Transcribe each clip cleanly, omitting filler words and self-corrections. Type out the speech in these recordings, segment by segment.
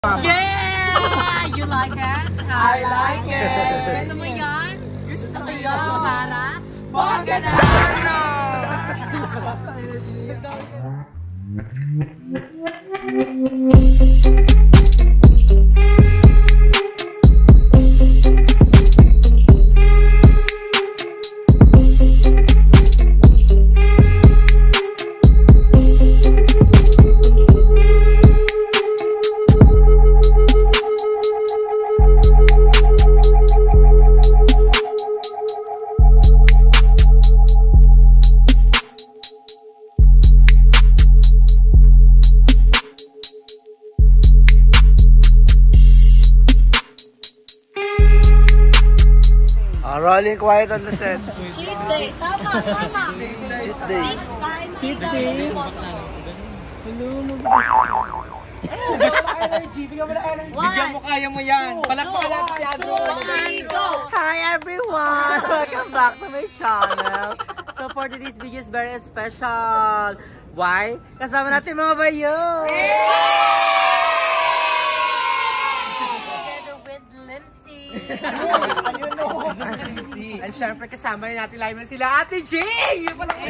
Yeah! You like it? I like it! Gusto mo yan? Gusto ko Yan yan! para bongga na! Rolling quiet on the set. Cheat day! Tama! Tama! Cheat day. Cheat day! Bigyan mo, kaya mo yan. Palakpakan natin si Andrew. Hi everyone! Welcome back to my channel. So for today's video is very special. Why? Kasama natin mga bayo! Together with Lindsay! At syempre kasama natin live na sila Ate Jing! Yung pala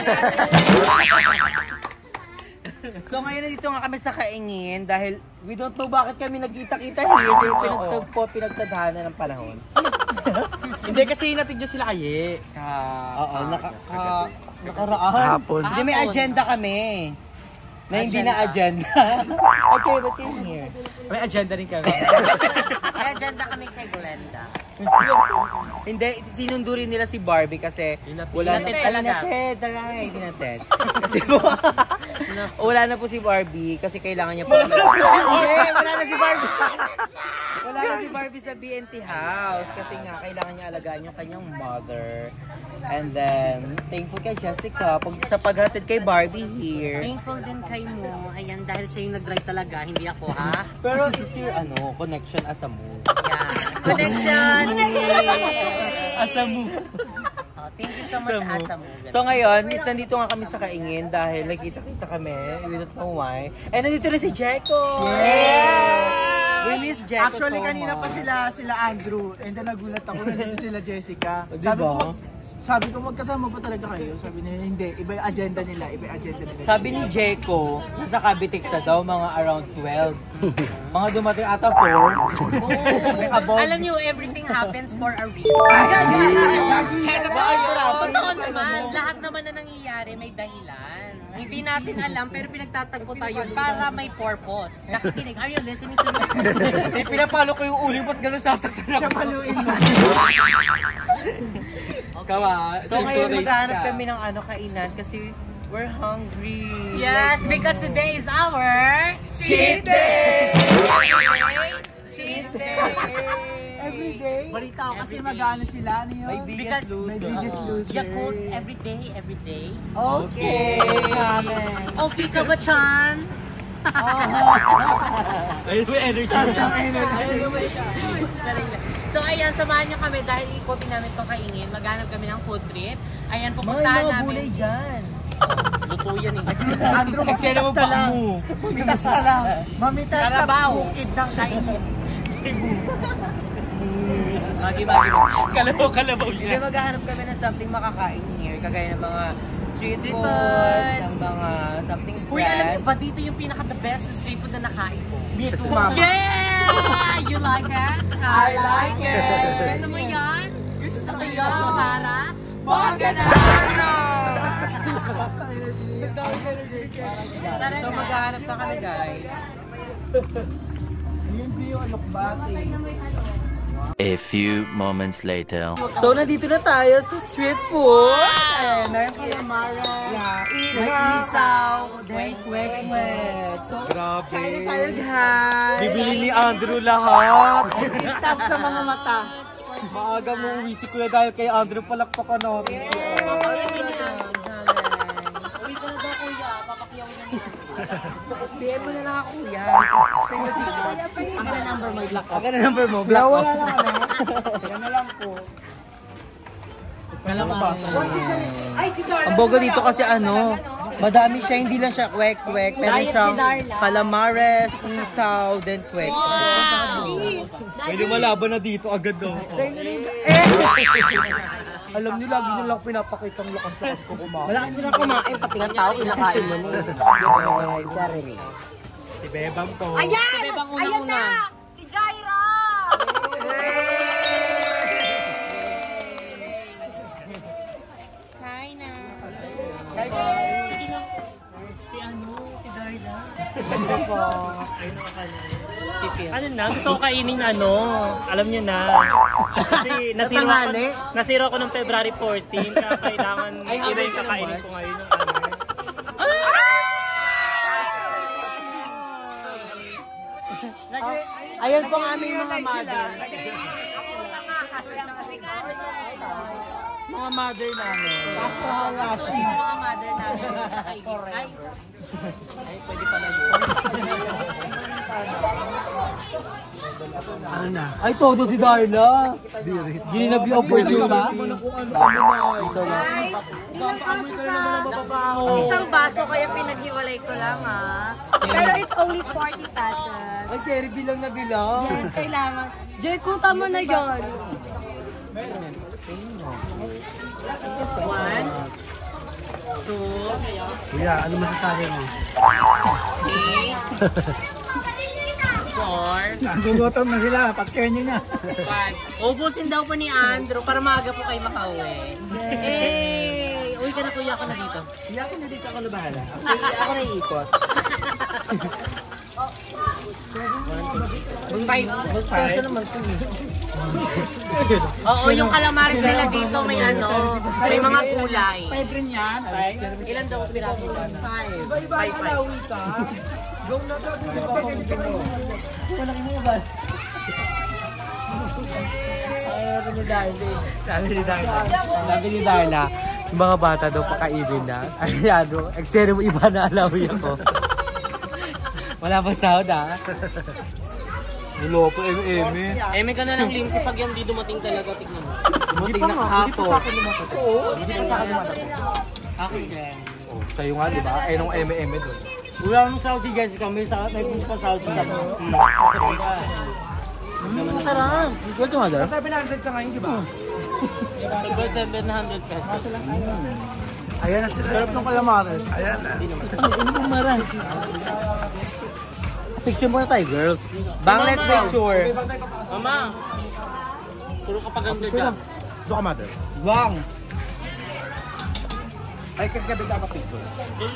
So ngayon nandito nga kami sa Kaingin dahil we don't know bakit kami nagkita-kita here. So pinagtadhana ng panahon. Hindi kasi natin nyo sila kaye. Oo, nakaraan. Hapon. Hindi, may agenda kami. Na hindi na agenda. Okay, but in here. May agenda rin kami. May agenda kami kay Glenda. Hindi, sinundurin nila si Barbie kasi wala na talaga. Kasi po, wala na po si Barbie kasi kailangan niya po. Wala na si Barbie. Wala na si Barbie sa BNT house kasi nga kailangan niya alagaan yung kanyang mother. And then, thankful kay Jessica sa paghatid kay Barbie here. Thankful din kay mo. Ayan, dahil siya yung nag-drive talaga, hindi ako ha. Pero it's your connection as a move. Yeah. Connection! As a move. Oh, thank you so much, Asamu. So ngayon, is nandito nga kami sa Kaingin dahil nagkita-kita kami. We don't know why. And nandito na si Jeko! Yeah! We miss Jeko Actually, so kanina pa much. sila Andrew. And then nagulat ako na dito sila Jessica. Diba? Sabi ko magkasama pa talaga kayo. Sabi niya, hindi. Iba yung agenda nila. Iba yung agenda nila. Sabi ni Jeko, nasa Cavitex na daw mga around 12. Mga dumating ata 4. Alam niyo, everything happens for a reason. Totoo naman, lahat naman na nangyayari may dahilan. Hindi natin alam, pero pinagtatagpo tayo para may purpose. Nakikinig, are you listening to me? Pinapalo ko yung ulo, ba't gano'n sasaktan ako? Siya paluin mo. Kawa. So ngayon maghahanap kami ng kainan kasi we're hungry. Yes, because today is our Cheat Day! Cheat Day! Every day. Balita ko kasi mag-ano sila. Ano yun? May biggest May loser. biggest loser. Yakult, every day, every day. Okay. Okay ka ba, Chan? Ayun may energy. So ayan, samahan nyo kami dahil ikotin namin itong Kaingin. Maghanap kami ng food trip. Ayan, Mga pupuntahan mga namin. bulay dyan. Luto yan eh. Andrew, Nagsela mo mamitas ba na lang. mo? Mamitas na lang. Mamitas sa Carabao. bukid ng Kaingin. Bagi-bagi. Kalabaw Hindi, maghahanap kami ng something makakain here. Kagaya ng mga street Street food, food. ng mga something Uy, alam mo brand. ba dito yung pinaka-the best street food na nakain ko? Me too, mama. Yeah! You like it? I like it! Gusto mo yan? Gusto ko Yan yan! para bongga na! Tara So na. maghahanap na kami guys. Yun po yung alokbati. A few moments later. So nandito na tayo sa street food. Ayan, meron calamari, may isaw, then kwek-kwek. So, Grabe. kain na tayo guys. Bibili ni Andrew lahat. Isang sa mga mata. Maaga mo uwi si Kuya dahil kay Andrew palakpakan natin siya. Uwi ko na daw, kuya. Papakiyawin na niya. PM mo na lang ako yan. Ang ka number mo, black. Ako na number mo, black Wala lang ano. Yan na lang po. Ay, si Darla. Ang bogo dito kasi ano, Madami siya, hindi lang siya kwek-kwek. Meron Diet siyang si Darla. calamares, isaw, then kwek. May lumalaban na dito agad daw. Alam niyo, lagi niyo lang pinapakita ang lakas-lakas ko kumain. Malakas nila kumain, pati ng tao, kinakain mo na. Si Bebang to. Ayan! Bebang Ayan unang-una. na! Si Jaira! Hi na. Si ano, si Darla. Ano na, gusto ko kainin ano, alam niyo na. Kasi nasiro ako ng February 14, kaya kailangan iba yung kakainin ko ngayon ng ano. Ayan po ang aming mga mother. Mga mother namin. Basta halashi. Mga mother namin sa kainin. Ay, pwede pala yun. Ay, todo si Darla. Gininabi ang opportunity. Isang baso kaya pinaghiwalay ko lang Pero it's only 40 pesos. Ay, Cherry, bilang na bilang. Yes, kailangan. Joy, kuta mo na yon. 1, 2, Kuya, ano masasabi mo? 4, Nagugutom na sila, pag-care nyo na. 5. Ubusin daw po ni Andrew para maaga po kayo makauwi. Hey! Uwi ka na kuya, ako na dito. Hindi ako na dito, ako na bahala. Ako na iikot. 5. Basta naman ito Oo, yung calamares nila dito may ano, may mga kulay. 5 rin yan, 5. Ilan daw piraso? 5. 5. Sabi ni Darla, yung mga bata daw pakainin na. Ay, ano, eksena mo iba na alawi ako. Wala ba sahod Ulo po, eme. May ka na ng limsi pag yan di dumating talaga, tignan mo. Dumating na kahapon. Hindi pa sa akin Akin din. Oh, sa'yo nga, di ba? Ay, nung eme doon. Wala nang Saudi guys, kami sa punta pa Saudi sa Masarap. Ito nga, Darla? Sabi na 100 ka ngayon, di ba? 700 pesos. Ayan na sila. Sarap ng calamares. Ayan na. Picture muna tayo, girls. Banglet picture. Mama, puro ka paganda dyan. Doon ka, mother. Bang! Ay, kagabi ka pa picture.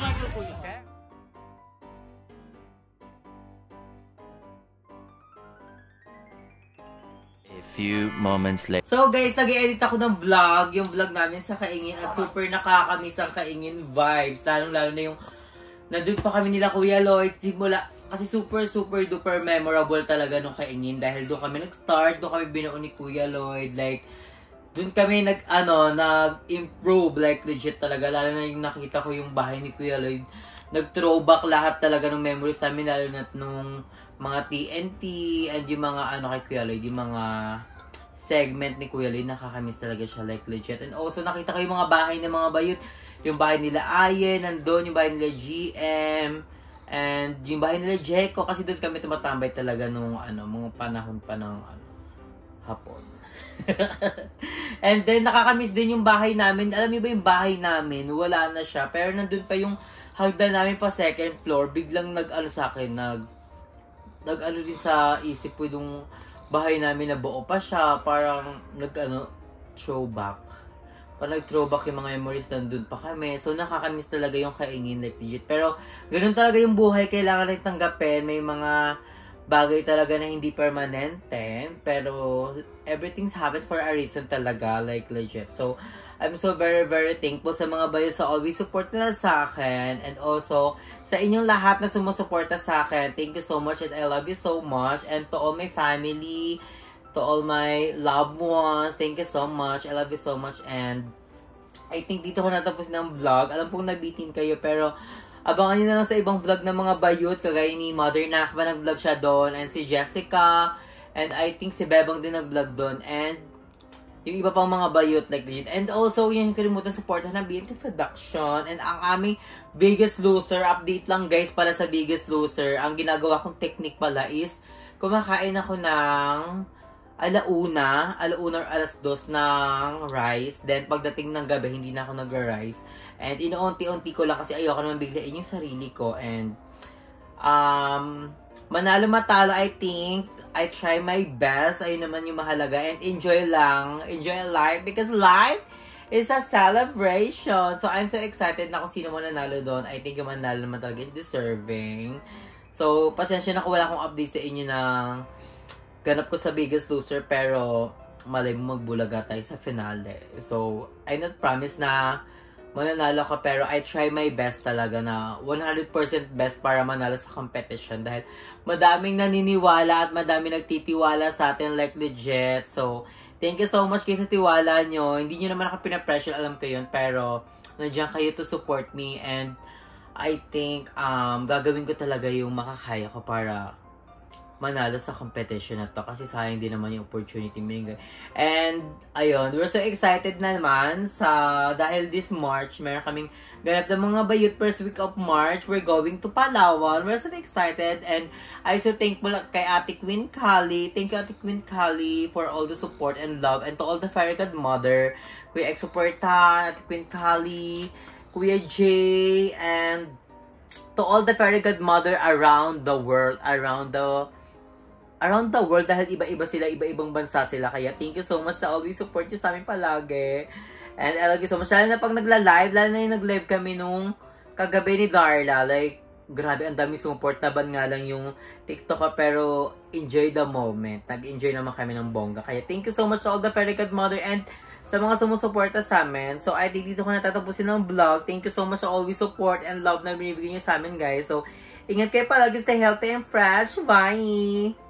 A few moments later. So guys, nag-edit ako ng vlog, yung vlog namin sa Kaingin at super nakakamiss ang Kaingin vibes. Lalo na yung nandun pa kami nila Kuya Lloyd, simula kasi super duper memorable talaga nung Kaingin dahil doon kami nag-start, doon kami binuo ni Kuya Lloyd, like doon kami nag-improve, like legit talaga, lalo na yung nakita ko yung bahay ni Kuya Lloyd, nag-throwback lahat talaga ng memories namin, lalo na nung mga TNT and yung mga kay Kuya Lloyd, yung mga segment ni Kuya Lloyd, nakakamiss talaga siya, like legit. And also nakita ko yung mga bahay ng mga bayot, yung bahay nila Ayen, nandun, yung bahay nila GM, and yung bahay nila Jeko, kasi doon kami tumatambay talaga nung mga panahon pa ng hapon. And then nakakamiss din yung bahay namin. Alam niyo ba yung bahay namin, wala na siya, pero nandun pa yung hagdan namin pa second floor. Biglang sa akin, din sa isip ko yung bahay namin na buo pa siya, parang throwback. Parang nag-throwback yung mga memories, nandun pa kami. So, nakakamiss talaga yung Kaingin, like legit. Pero, ganun talaga yung buhay, kailangan rin tanggapin. May mga bagay talaga na hindi permanente. Pero, everything's happened for a reason talaga, like legit. So, I'm so very thankful sa mga bayo sa always support nila sa akin. And also, sa inyong lahat na sumusuporta sa akin. Thank you so much and I love you so much. And to all my family, to all my loved ones, thank you so much. I love you so much. And I think dito ko natapos ng vlog. Alam pong nabitin kayo, pero abangan nyo na lang sa ibang vlog ng mga bayot. Kagaya ni Mother Nakba, nag-vlog siya doon. And si Jessica. And I think si Bebang din nag-vlog doon. And yung iba pang mga bayot like legit. And also, yun kalimutan supportan ng BNT Production. And ang aming Biggest Loser, update lang guys pala sa Biggest Loser. Ang ginagawa kong technique pala is, kumakain ako ng alauna or alas 2 ng rice. Then, pagdating ng gabi, hindi na ako nag-rice. And, inuunti-unti ko lang kasi ayoko naman biglain yung sarili ko. And, manalo matalo, I think, I try my best. Ayun naman yung mahalaga. And, enjoy lang. Enjoy life. Because life is a celebration. So, I'm so excited na kung sino mo nanalo doon. I think yung manalo naman talaga is deserving. So, pasensya na kung wala akong update sa inyo ng ganap ko sa Biggest Loser, pero malay mo magbulaga tayo sa finale. So, I not promise na mananalo ka, pero I try my best talaga na 100% best para manalo sa competition dahil madaming naniniwala at madaming nagtitiwala sa atin like legit. So, thank you so much guys sa tiwala nyo. Hindi nyo naman ako pinapressure, alam ko yun, pero nandiyan kayo to support me and I think gagawin ko talaga yung makakaya ko para manalo sa competition na to kasi sayang din naman yung opportunity binigay. And ayun, we're so excited naman dahil this March meron kaming ganap ng mga bayot first week of March. We're going to Palawan. We're so excited and I'm so thankful kay Ate Queen Kali. Thank you Ate Queen Kali for all the support and love, and to all the fairy godmother, Kuya Exuportan, Ate Queen Kali, Kuya Jay, and to all the fairy godmother around the world dahil iba-iba sila, iba-ibang bansa sila. Kaya thank you so much sa always support nyo sa amin palagi. And I love you so much. Lalo na pag nagla-live, lalo na yung nag-live kami nung kagabi ni Darla. Like, grabe, ang dami support. Naban nga lang yung TikTok ko, pero enjoy the moment. Nag-enjoy naman kami ng bongga. Kaya thank you so much sa all the fairy godmother and sa mga sumusuporta sa amin. So, I think dito ko natatapusin ng vlog. Thank you so much sa always support and love na binibigay nyo sa amin, guys. So, ingat kayo palagi, stay healthy and fresh. Bye!